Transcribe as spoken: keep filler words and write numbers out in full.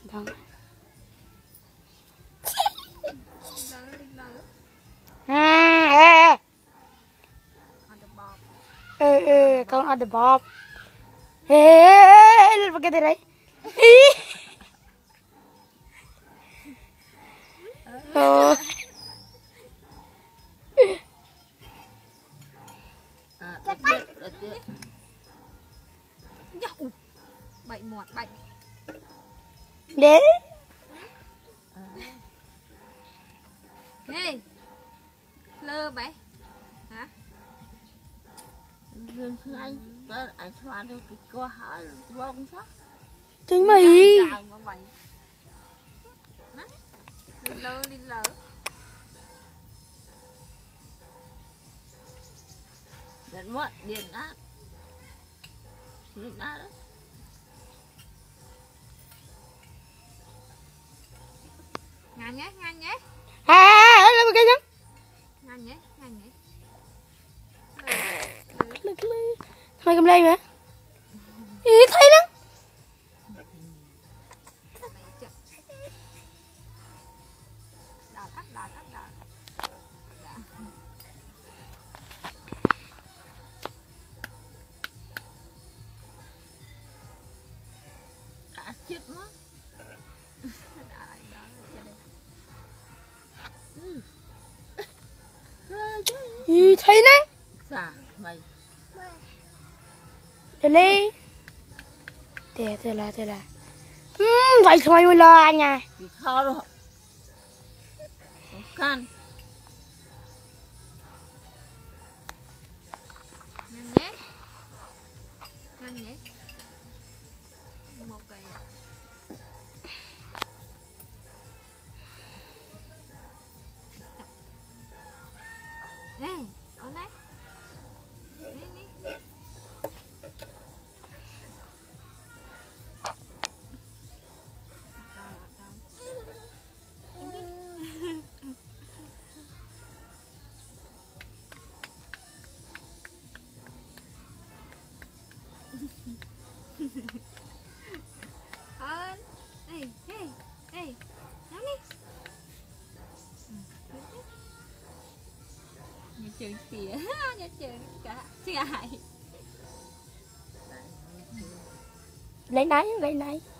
Thằng. À, ê, ê, con ăn được bọp. Ê, lên vào cái này đấy. Ờ. Bảy mọt bảy. Đến. Hey. Lơ bảy. Hả? Dương anh, đó anh xoa được cái co hỏi vong sắc. Chính mày. Lơ đi lơ. Điện mất, điện ác. Điện ác đó. Ngang nhé, ngang nhé. À, lên vào cái chứ. Ngang nhé, ngang nhé. Lực lên. Mày cầm lên hả? Ý thấy đó. Đào tắt, đào tắt, đào. Cả chết mất. Ý thấy đấy. Dạ, mày. Để đi. Để, để là, để là. Ừm, vậy thôi mới lo anh à. Thì khó rồi. Không can. Ngang nhé. Ngang nhé. Một cây. Nè, ở đây. Đi đi. Ơn. Ê, ê, ê. Nắm đi. Nhà trường kìa. Nhà trường cả. Chị ai. Lấy nấy, lấy nấy.